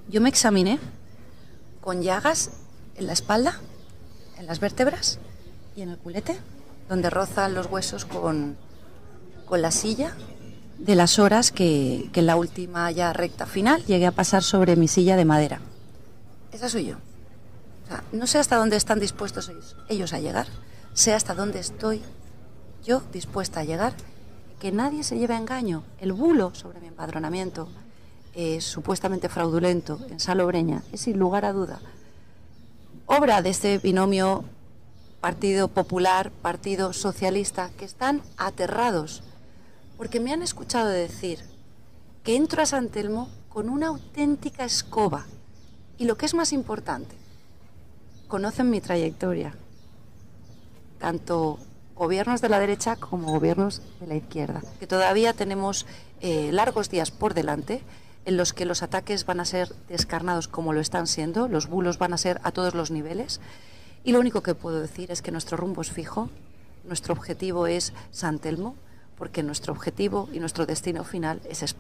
Yo me examiné con llagas en la espalda, en las vértebras y en el culete, donde rozan los huesos con la silla, de las horas que en la última ya recta final llegué a pasar sobre mi silla de madera. Esa soy yo. O sea, no sé hasta dónde están dispuestos ellos a llegar, sé hasta dónde estoy yo dispuesta a llegar, que nadie se lleve a engaño. El bulo sobre mi empadronamiento supuestamente fraudulento en Salobreña es, sin lugar a duda, obra de este binomio Partido Popular, Partido Socialista, que están aterrados porque me han escuchado decir que entro a San Telmo con una auténtica escoba y, lo que es más importante, conocen mi trayectoria, tanto gobiernos de la derecha como gobiernos de la izquierda, que todavía tenemos largos días por delante en los que los ataques van a ser descarnados como lo están siendo, los bulos van a ser a todos los niveles, y lo único que puedo decir es que nuestro rumbo es fijo, nuestro objetivo es San Telmo, porque nuestro objetivo y nuestro destino final es España.